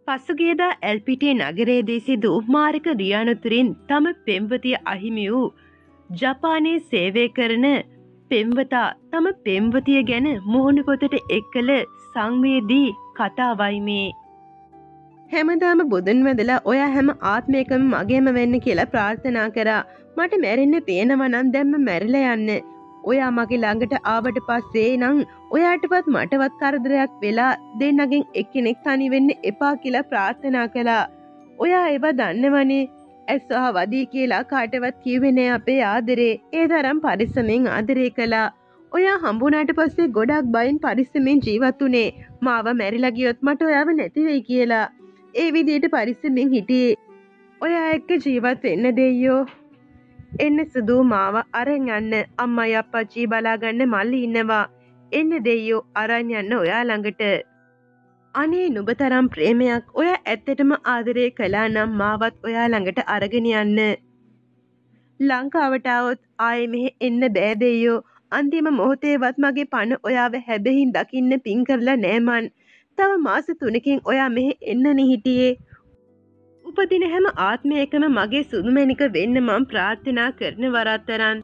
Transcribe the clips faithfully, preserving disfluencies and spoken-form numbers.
පසුගියදා ඇල්පිටිය නගරයේදී සිදු මාරක රියානුතුරින් තම පෙම්වතිය අහිමි වූ ජපානයේ සේවය කරන පෙම්වතා තම පෙම්වතිය ගැන මුහුණු පොතට එක් කළ සංවේදී කතාවයි මේ. හැමදාම බුදුන් වැඳලා ඔයා හැම ආත්මයකම මගේම වෙන්න කියලා ප්‍රාර්ථනා කරා. මට මැරෙන්න තියෙනවා නම් දැන්ම මැරිලා යන්න. ඔයා මගේ ළඟට ආවට පස්සේ නම් ඔයාටවත් මටවත් කරදරයක් වෙලා දෙන්නගෙන් එක්කෙනෙක් තනි වෙන්න එපා කියලා ප්‍රාර්ථනා කළා. ඔයා ඒවා දන්නවනේ. ඇස්වහ වදී කියලා කාටවත් කිව්වේ නෑ අපේ ආදරේ. ඒ තරම් පරිස්සමෙන් ආදරේ කළා. ඔයා හම්බුණාට පස්සේ ගොඩක් බයෙන් පරිස්සමෙන් ජීවත් වුණේ. මාව මැරිලා ගියොත් මට ඔයාව නැති වෙයි කියලා. ඒ විදිහට පරිස්සමෙන් හිටියේ. ඔයා එක්ක ජීවත් වෙන්න දෙයියෝ. එන්න සුදු මාව අරන් යන්න. අම්මයි අප්පච්චි බලාගන්න මල්ලි ඉන්නවා. එන්න දෙයියෝ අරන් යන්න ඔයා ළඟට. අනේ නුඹ තරම් ප්‍රේමයක් ඔයා ඇත්තටම ආදරය කළා නම් මාවත් ඔයා ළඟට අරගෙන යන්න. ලංකාවට આવොත් ආයේ මෙහෙ එන්න බෑ දෙයියෝ. අන්තිම මොහොතේවත් මගේ පණ ඔයාව හැබෙහින් දකින්න පින් කරලා නෑ මන්. තව මාස තුනකින් ඔයා මෙහෙ එන්නනේ හිටියේ. උපදින හැම ආත්මයකම මගේ සුදුමැණික වෙන්න මම ප්‍රාර්ථනා කරන වරතරන්.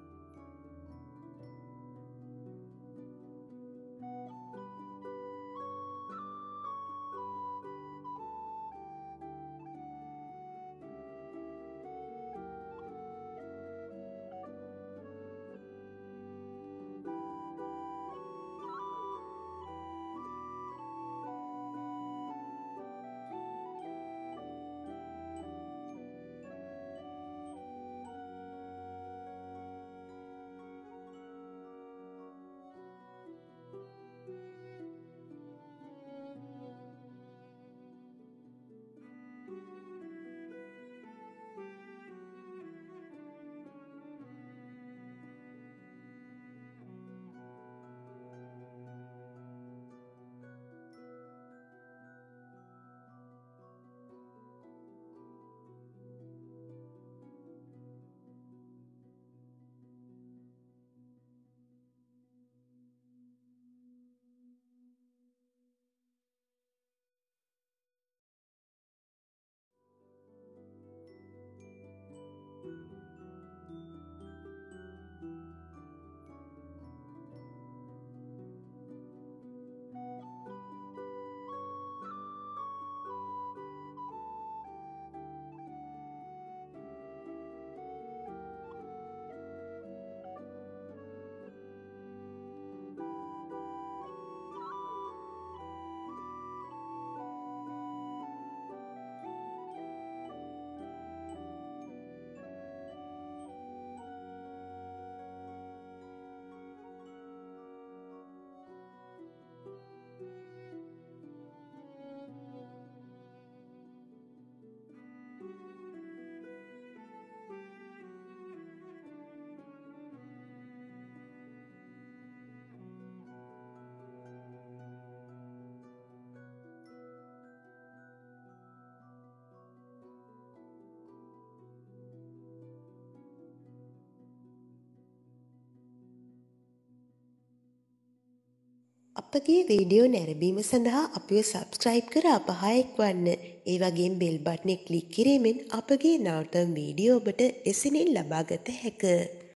අපගේ වීඩියෝ නැරඹීම සඳහා අපිව සබ්ස්ක්‍රයිබ් කර අප හා එක්වන්න. ඒ වගේම බෙල් බටනේ ක්ලික් කිරීමෙන් අපගේ නවතම වීඩියෝ ඔබට එසැනින් ලබාගත හැක.